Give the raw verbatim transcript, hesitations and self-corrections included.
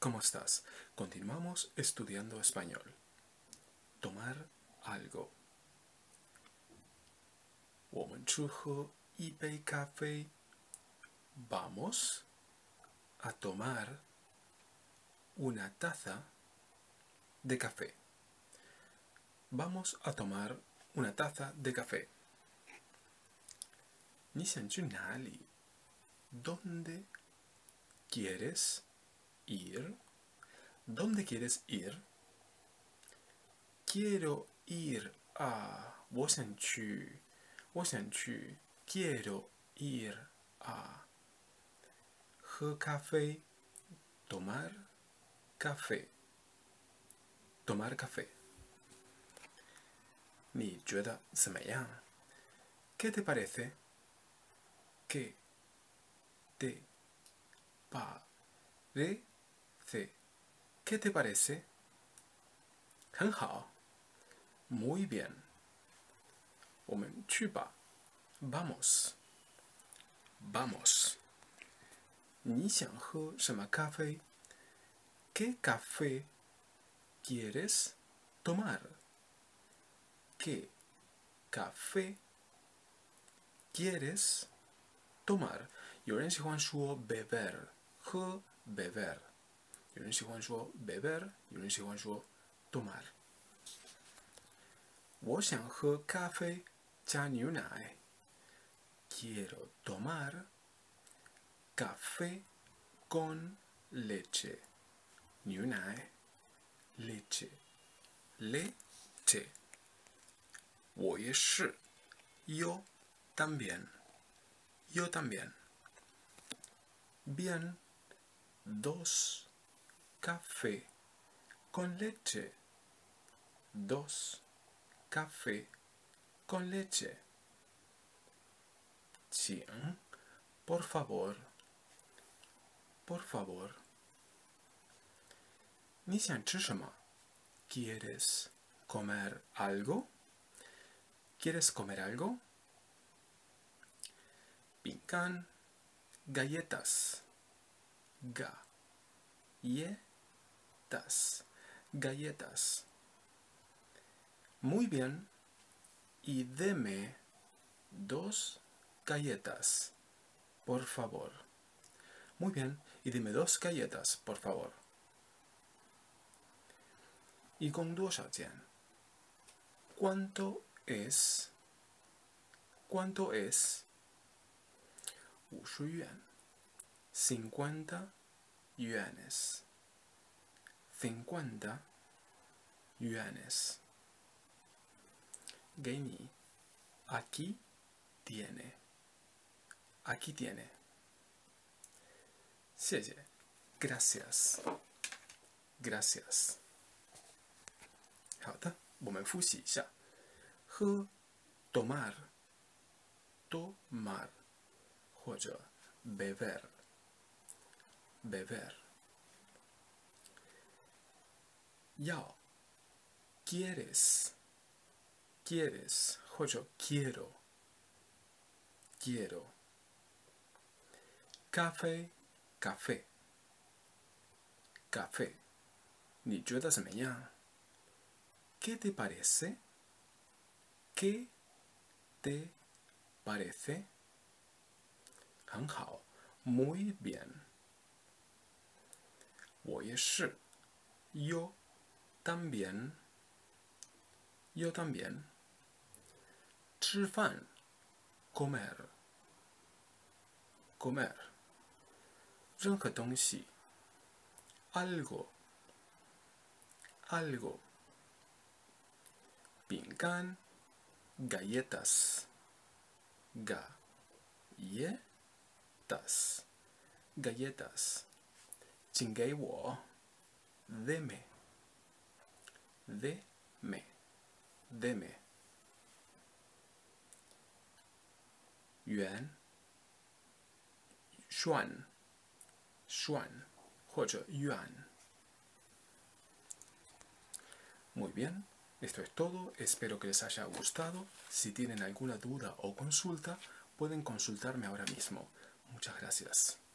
¿cómo estás? Continuamos estudiando español. Tomar algo. 我们去喝一杯咖啡。Vamos a tomar una taza de café. Vamos a tomar una taza de café. 你想去哪里? ¿Dónde quieres ir? ¿Dónde quieres ir? Quiero ir a... 我想去我想去 Quiero ir a... 喝咖啡 Tomar café. Tomar café. 你觉得怎么样? ¿Qué te parece? ¿Qué te parece? ¿Qué te parece? 很好 Muy bien. 我们去吧 Vamos. Vamos. 你想喝什么咖啡? ¿Qué café quieres tomar? ¿Qué café quieres tomar? 有人喜欢说 beber 喝 beber 有人喜欢说 beber 有人喜欢说 tomar 我想喝咖啡加牛奶 Quiero tomar café con leche 牛奶 leche leche 我也是 yo también yo también bien dos café con leche dos café con leche 请 por favor por favor 你想吃什么? ¿Quieres comer algo? ¿Quieres comer algo? 饼干 galletas galletas galletas Muy bien y deme dos galletas por favor Muy bien y dime dos galletas por favor 一共多少钱? ¿Cuánto es? ¿Cuánto es? 五十元 cincuenta yuanes cincuenta yuanes 给你 aquí tiene aquí tiene 谢谢 gracias gracias 好的，我们复习一下。喝 tomar tomar 或者 beber beber 要 quieres quieres 或者 quiero quiero 咖啡 café café 你觉得怎么样? ¿Qué te parece? ¿Qué te parece? 很好 Muy bien 我也是 Yo también Yo también 吃饭 comer comer 任何东西 algo algo 饼干 galletas galletas galletas 请给我 deme deme deme 元 yuan yuan 或者 yuan Muy bien Esto es todo, espero que les haya gustado. Si tienen alguna duda o consulta, pueden consultarme ahora mismo. Muchas gracias.